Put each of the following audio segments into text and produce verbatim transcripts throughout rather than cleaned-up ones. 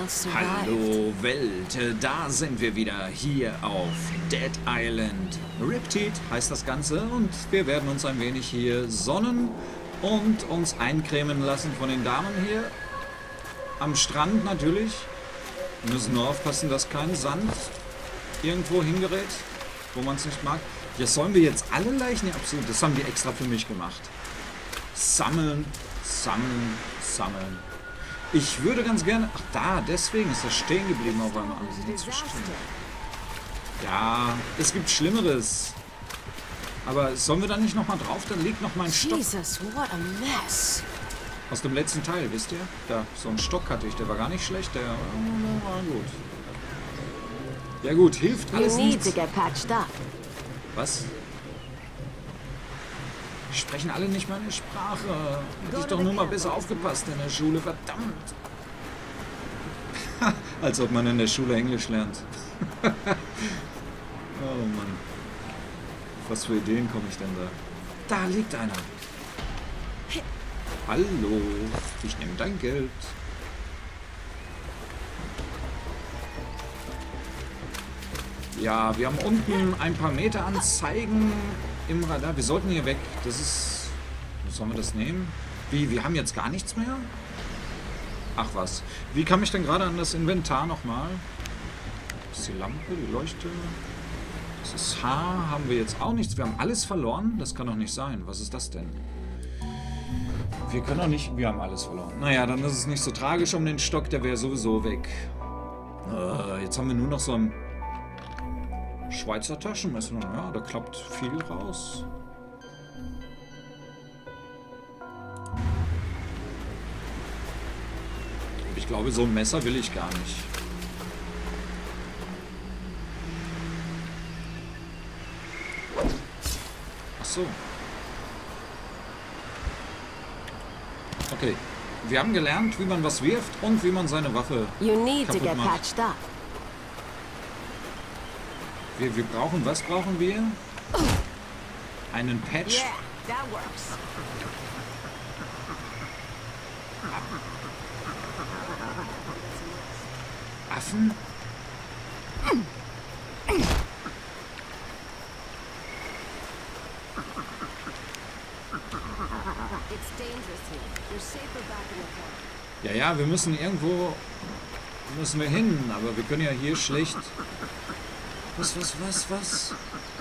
Hallo Welt, da sind wir wieder hier auf Dead Island. Riptide heißt das Ganze und wir werden uns ein wenig hier sonnen und uns eincremen lassen von den Damen hier. Am Strand natürlich. Wir müssen nur aufpassen, dass kein Sand irgendwo hingerät, wo man es nicht mag. Ja, sollen wir jetzt alle Leichen? Ja, absolut. Das haben die extra für mich gemacht. Sammeln, sammeln, sammeln. Ich würde ganz gerne... Ach da, deswegen ist das stehen geblieben auf einmal. Jetzt verstehe. Ja, es gibt Schlimmeres. Aber sollen wir da nicht nochmal drauf? Da liegt noch mein Stock. Jesus, what a mess. Aus dem letzten Teil, wisst ihr? Da, so einen Stock hatte ich. Der war gar nicht schlecht. Der war gut. Ja gut, hilft alles nichts. Was? Die sprechen alle nicht meine Sprache. Hätte ich doch nur mal besser aufgepasst in der Schule. Verdammt. Als ob man in der Schule Englisch lernt. Oh Mann. Was für Ideen komme ich denn da? Da liegt einer. Hallo. Ich nehme dein Geld. Ja, wir haben unten ein paar Meter Anzeigen im Radar. Wir sollten hier weg. Das ist... Sollen wir das nehmen? Wie, wir haben jetzt gar nichts mehr? Ach was. Wie kam ich denn gerade an das Inventar nochmal? Das ist die Lampe, die Leuchte. Das ist H. Haben wir jetzt auch nichts. Wir haben alles verloren? Das kann doch nicht sein. Was ist das denn? Wir können doch nicht... Wir haben alles verloren. Naja, dann ist es nicht so tragisch um den Stock. Der wäre sowieso weg. Äh, jetzt haben wir nur noch so ein... Schweizer Taschenmesser. Ja, da klappt viel raus. Ich glaube, so ein Messer will ich gar nicht. Ach so. Okay. Wir haben gelernt, wie man was wirft und wie man seine Waffe kaputt macht. Wir, wir brauchen, was brauchen wir? Einen Patch. Affen? Ja, ja, wir müssen irgendwo müssen wir hin, aber wir können ja hier schlecht... Was, was, was, was?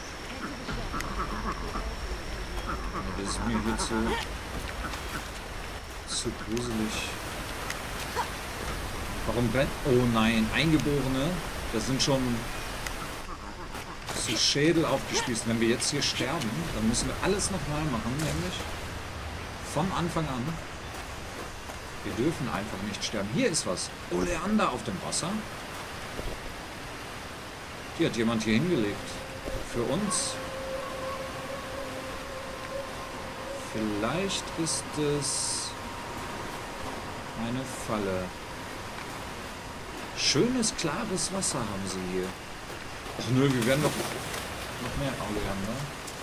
Das ist mir hier zu, zu gruselig. Warum brennt... Oh nein, Eingeborene, das sind schon zu Schädel aufgespießt. Wenn wir jetzt hier sterben, dann müssen wir alles nochmal machen, nämlich von Anfang an. Wir dürfen einfach nicht sterben. Hier ist was. Oleander auf dem Wasser. Die hat jemand hier hingelegt. Für uns. Vielleicht ist es eine Falle. Schönes, klares Wasser haben sie hier. Ach nö, wir werden doch noch mehr Oleander.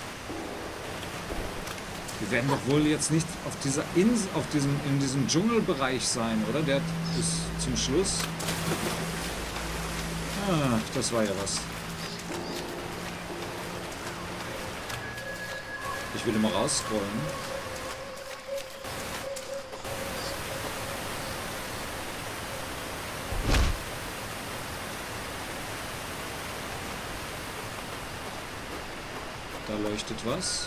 Wir werden doch wohl jetzt nicht auf dieser Insel, auf diesem, in diesem Dschungelbereich sein, oder? Der ist zum Schluss. Ach, das war ja was. Ich will immer rausscrollen. Da leuchtet was.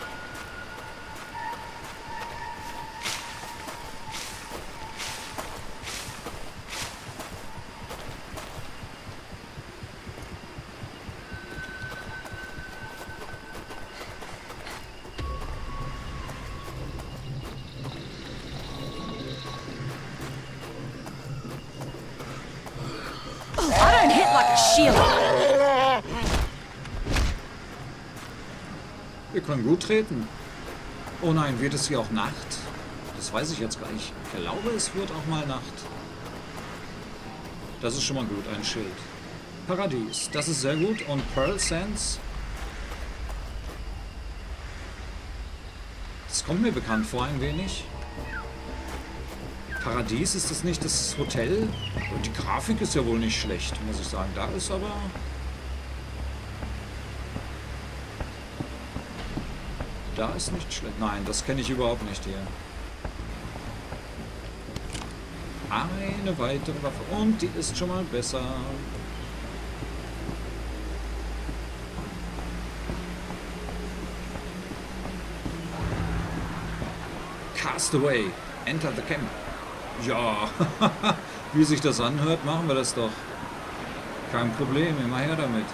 Wir können gut treten. Oh nein, wird es hier auch Nacht? Das weiß ich jetzt gar nicht. Ich glaube, es wird auch mal Nacht. Das ist schon mal gut, ein Schild. Paradies, das ist sehr gut. Und Pearl Sands. Das kommt mir bekannt vor ein wenig. Paradies, ist das nicht das Hotel? Und die Grafik ist ja wohl nicht schlecht, muss ich sagen. Da ist aber... Da ist nicht schlecht. Nein, das kenne ich überhaupt nicht hier. Eine weitere Waffe. Und die ist schon mal besser. Castaway. Enter the camp. Ja, wie sich das anhört, machen wir das doch. Kein Problem, immer her damit.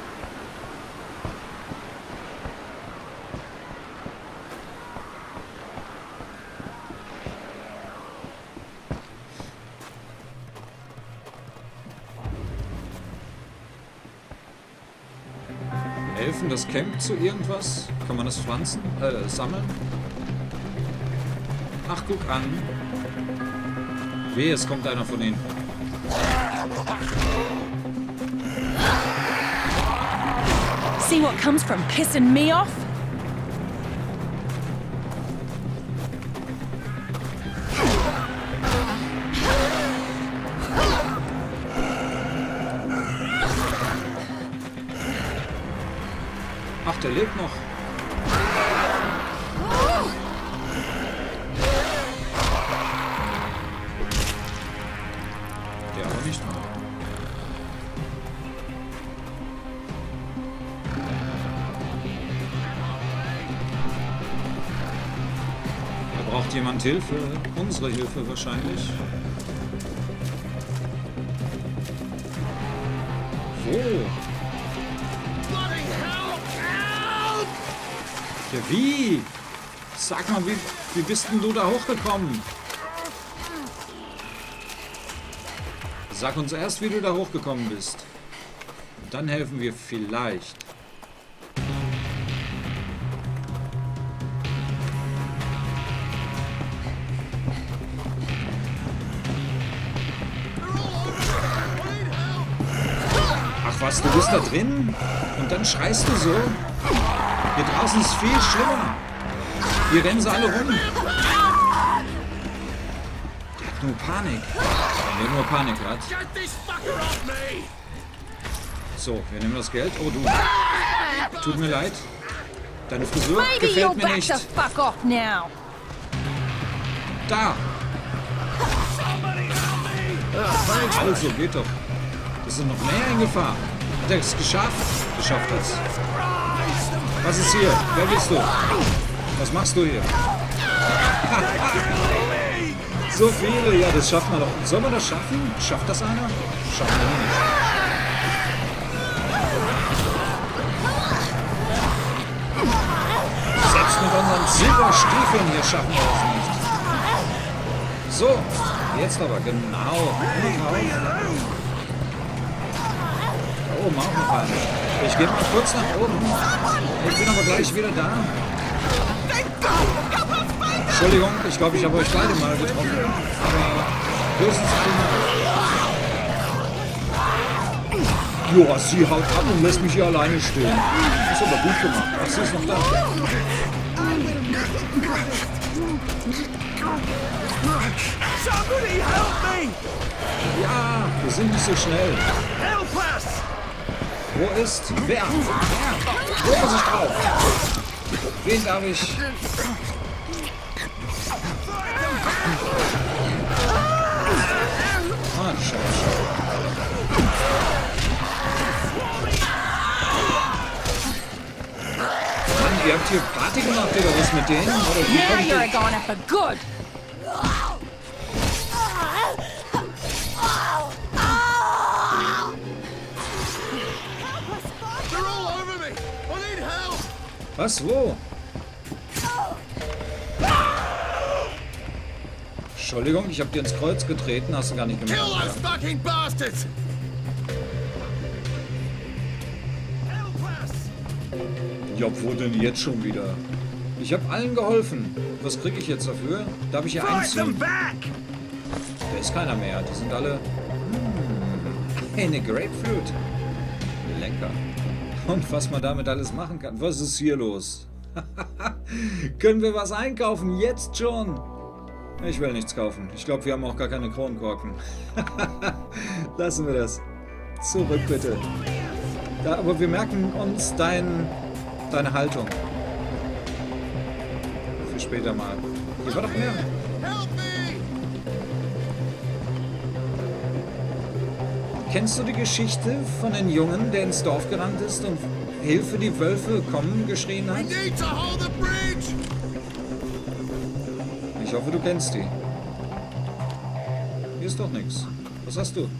Helfen das Camp zu irgendwas? Kann man das pflanzen? Äh, sammeln? Ach, guck an. Weh, es kommt einer von ihnen. See what comes from pissing me off? Ach, der lebt noch. Der aber nicht mehr. Da braucht jemand Hilfe. Unsere Hilfe wahrscheinlich. Wo? Ja, wie? Sag mal, wie, wie bist denn du da hochgekommen? Sag uns erst, wie du da hochgekommen bist. Und dann helfen wir vielleicht. Ach was, du bist da drin? Und dann schreist du so? Hier draußen ist viel schlimmer. Hier rennen sie alle rum. Der hat nur Panik. Wenn der nur Panik hat. So, wir nehmen das Geld. Oh, du. Tut mir leid. Deine Frisur gefällt mir nicht. Da. Also, geht doch. Wir sind noch mehr in Gefahr. Hat er es geschafft? Geschafft hat's. Was ist hier? Wer bist du? Was machst du hier? So viele. Ja, das schaffen wir doch. Soll man das schaffen? Schafft das einer? Schaffen wir nicht. Selbst mit unseren Silberstiefeln hier schaffen wir das nicht. So, jetzt aber genau. Da oben auch noch einer. Ich gehe mal kurz nach oben. Ich bin aber gleich wieder da. Entschuldigung, ich glaube, ich habe euch beide mal getroffen. Aber höchstens einmal. Joa, sie haut ab und lässt mich hier alleine stehen. Das ist aber gut gemacht. Ach, sie ist noch da. Ja, wir sind nicht so schnell. Wo ist? Wer? Wo muss ich drauf? Wen darf ich? Ah, schau, schau. Mann, ihr habt hier Party gemacht oder was mit denen? Oder wie kommt ihr? Gone for good. Was? Wo? Entschuldigung, ich hab dir ins Kreuz getreten, hast du gar nicht gemacht. Ja, wo denn jetzt schon wieder? Ich habe allen geholfen. Was kriege ich jetzt dafür? Darf ich hier einziehen? Da ist keiner mehr. Die sind alle... Hm, eine Grapefruit. Lecker. Und was man damit alles machen kann. Was ist hier los? Können wir was einkaufen? Jetzt schon? Ich will nichts kaufen. Ich glaube, wir haben auch gar keine Kronkorken. Lassen wir das. Zurück, bitte. Ja, aber wir merken uns dein, deine Haltung. Für später mal. Hier war doch mehr. Kennst du die Geschichte von dem Jungen, der ins Dorf gerannt ist und Hilfe, die Wölfe kommen geschrien hat? Ich hoffe, du kennst die. Hier ist doch nichts. Was hast du?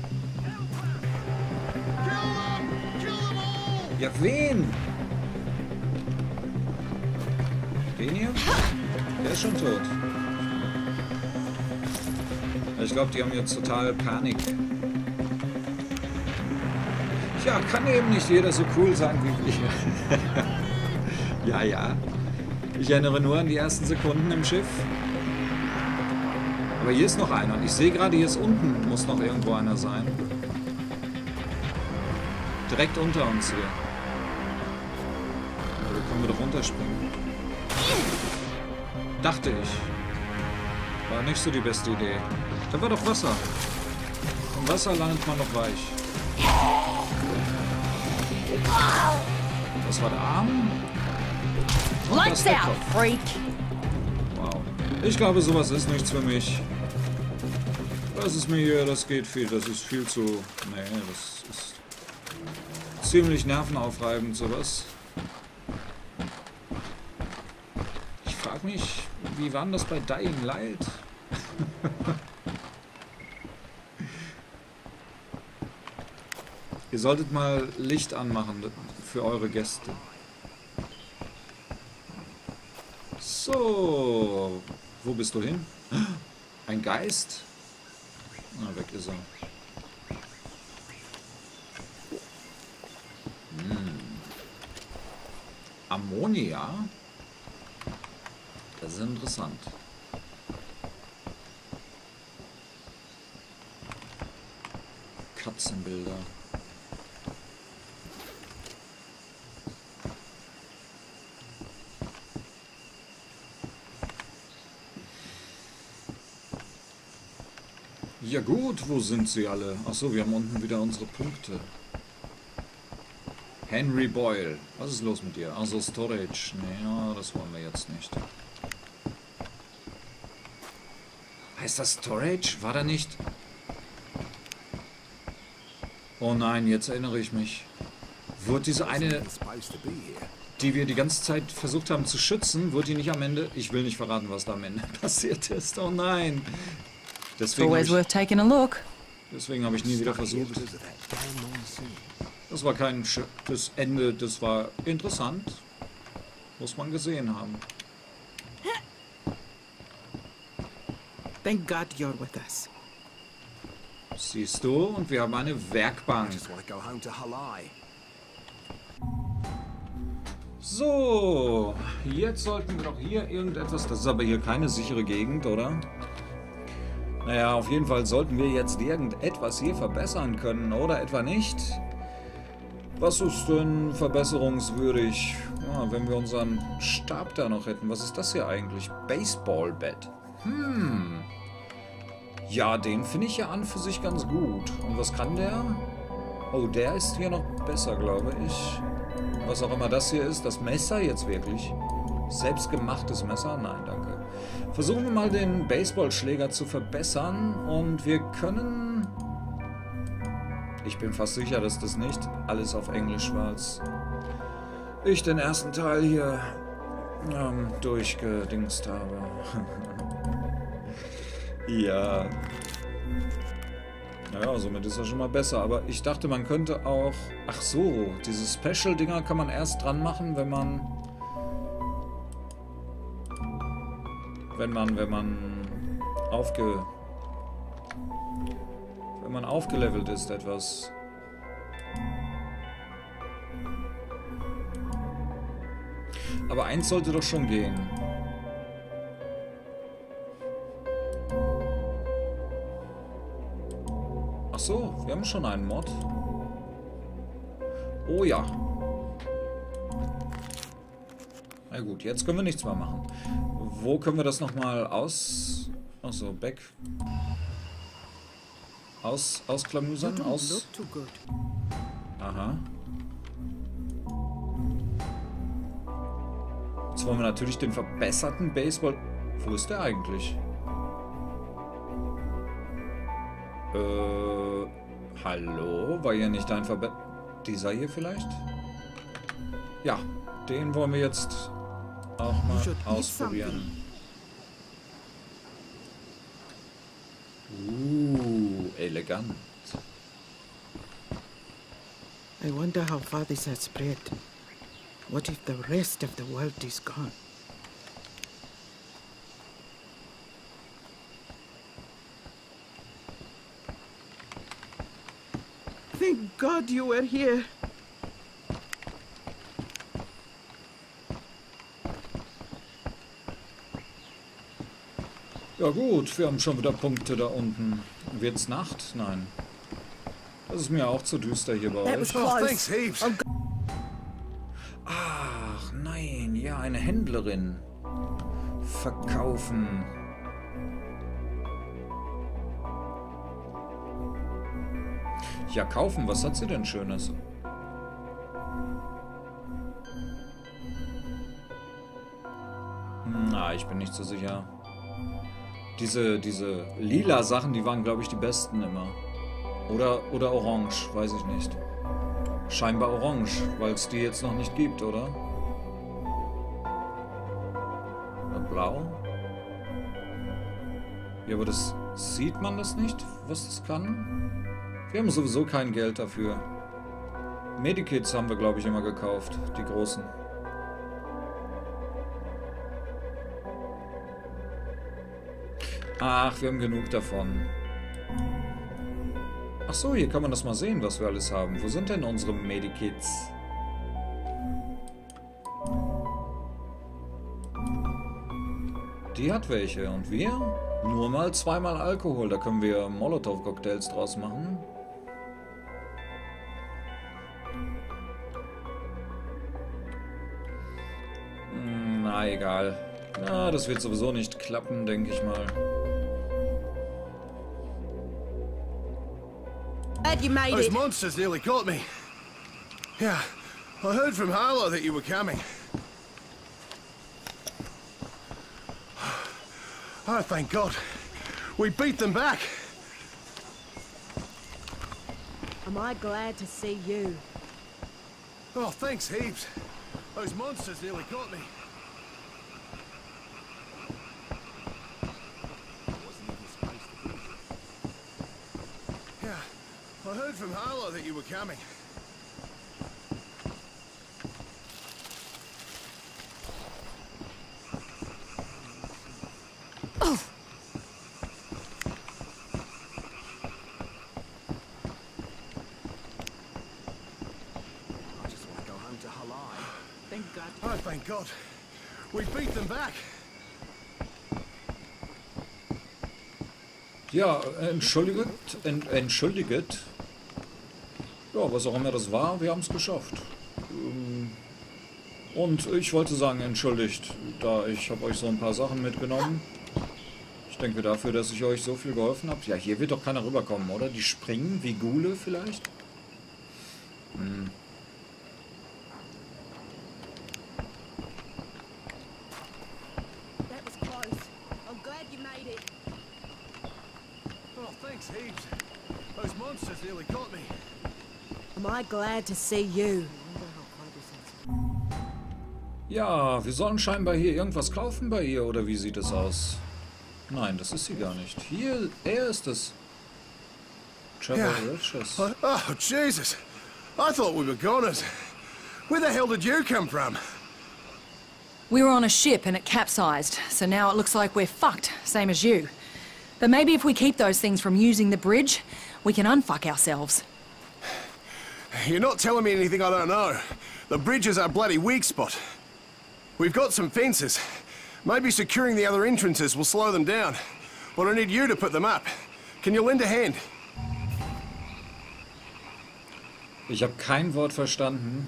Ja, wen? Den hier? Der ist schon tot. Ich glaube, die haben jetzt total Panik. Ja, kann eben nicht jeder so cool sein wie wir. Ja, ja. Ich erinnere nur an die ersten Sekunden im Schiff. Aber hier ist noch einer. Ich sehe gerade, hier ist unten, muss noch irgendwo einer sein. Direkt unter uns hier. Da können wir doch runterspringen. Dachte ich. War nicht so die beste Idee. Da war doch Wasser. Im Wasser landet man noch weich. Das war der Arm. Lights out, freak! Wow. Ich glaube, sowas ist nichts für mich. Das ist mir hier, das geht viel, das ist viel zu... Nee, das ist ziemlich nervenaufreibend, sowas. Ich frage mich, wie war denn das bei Dying Light? Ihr solltet mal Licht anmachen für eure Gäste. So, wo bist du hin? Ein Geist? Na, weg ist er. Hm. Ammonia? Das ist interessant. Katzenbilder. Ja gut, wo sind sie alle? Achso, wir haben unten wieder unsere Punkte. Henry Boyle. Was ist los mit dir? Also Storage. Naja, das wollen wir jetzt nicht. Heißt das Storage? War da nicht? Oh nein, jetzt erinnere ich mich. Wurde diese eine, die wir die ganze Zeit versucht haben zu schützen, wurde die nicht am Ende... Ich will nicht verraten, was da am Ende passiert ist. Oh nein. Deswegen habe ich, deswegen habe ich nie wieder versucht. Das war kein das Ende, das war interessant. Muss man gesehen haben. Thank God you're with us. Siehst du, und wir haben eine Werkbank. So, jetzt sollten wir doch hier irgendetwas... Das ist aber hier keine sichere Gegend, oder? Naja, auf jeden Fall sollten wir jetzt irgendetwas hier verbessern können, oder etwa nicht? Was ist denn verbesserungswürdig? Ja, wenn wir unseren Stab da noch hätten. Was ist das hier eigentlich? Baseballbat. Hm. Ja, den finde ich ja an für sich ganz gut. Und was kann der? Oh, der ist hier noch besser, glaube ich. Was auch immer das hier ist. Das Messer jetzt wirklich. Selbstgemachtes Messer? Nein, danke. Versuchen wir mal den Baseballschläger zu verbessern. Und wir können... Ich bin fast sicher, dass das nicht alles auf Englisch war, als ich den ersten Teil hier ähm, durchgedingst habe. Ja. Naja, somit ist er schon mal besser. Aber ich dachte, man könnte auch... Ach so, diese Special-Dinger kann man erst dran machen, wenn man... Wenn man, wenn man aufge... Wenn man aufgelevelt ist, etwas. Aber eins sollte doch schon gehen. Ach so, wir haben schon einen Mod. Oh ja. Na gut, jetzt können wir nichts mehr machen. Wo können wir das nochmal aus... Achso, Beck. Aus, ausklamüsern, aus... Aha. Jetzt wollen wir natürlich den verbesserten Baseball... Wo ist der eigentlich? Äh... Hallo? War hier nicht ein Verbe... Dieser hier vielleicht? Ja, den wollen wir jetzt auch mal ausprobieren. Uh, elegant. I wonder how far this has spread. What if the rest of the world is gone? Thank God you were here. Ja gut, wir haben schon wieder Punkte da unten. Wird's Nacht? Nein. Das ist mir auch zu düster hier bei euch. Ach nein, ja, eine Händlerin. Verkaufen. Ja, kaufen, was hat sie denn Schönes? Na, ich bin nicht so sicher. Diese, diese lila Sachen, die waren, glaube ich, die besten immer. Oder, oder orange, weiß ich nicht. Scheinbar orange, weil es die jetzt noch nicht gibt, oder? Oder blau? Ja, aber das sieht man das nicht, was das kann? Wir haben sowieso kein Geld dafür. Medikits haben wir, glaube ich, immer gekauft, die großen. Ach, wir haben genug davon. Ach so, hier kann man das mal sehen, was wir alles haben. Wo sind denn unsere Medikits? Die hat welche. Und wir? Nur mal zweimal Alkohol. Da können wir Molotow-Cocktails draus machen. Na, egal. Na, das wird sowieso nicht klappen, denke ich mal. You made Those it. monsters nearly got me. Yeah, I heard from Harlow that you were coming. Oh, thank God. We beat them back. Am I glad to see you? Oh, thanks heaps. Those monsters nearly got me. Yeah, I heard from Harlow that you were coming. Oh. I just want to go home to Halai. Thank God. Oh, thank God. We beat them back. Ja, entschuldigt, ent, entschuldigt. Ja, was auch immer das war, wir haben es geschafft. Und ich wollte sagen, entschuldigt, da ich habe euch so ein paar Sachen mitgenommen. Ich denke dafür, dass ich euch so viel geholfen habe. Ja, hier wird doch keiner rüberkommen, oder? Die springen wie Ghule vielleicht? Hm. That was close. I'm glad you made it. Oh, thanks heaps. Those monsters nearly got me. Am I glad to see you? Ja, wir sollen scheinbar hier irgendwas kaufen bei ihr, oder wie sieht es aus? Nein, das ist sie gar nicht. Hier, er ist es. Trevor Yeah. Riches. Oh, oh, Jesus. I thought we were goners. Where the hell did you come from? We were on a ship and it capsized, so now it looks like we're fucked, same as you. But maybe if we keep those things from using the bridge, we can unfuck ourselves. You're not telling me anything I don't know. The bridge is our bloody weak spot. We've got some fences. Maybe securing the other entrances will slow them down. But I need you to put them up. Can you lend a hand? Ich habe kein Wort verstanden.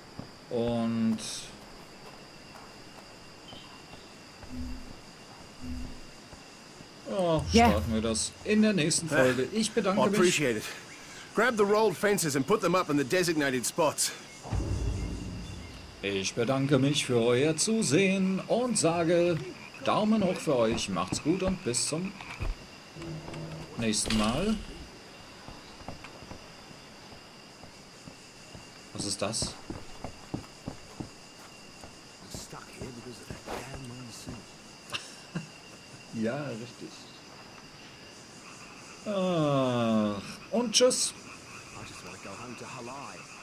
Und Oh, Ja. starten wir das in der nächsten Folge. Ich I bedanke mich. appreciate it. Grab the rolled fences and put them up in the designated spots. Ich bedanke mich für euer Zusehen und sage Daumen hoch für euch. Macht's gut und bis zum nächsten Mal. Was ist das? Ja, richtig. Ach, und tschüss. I just want to go home to Halai.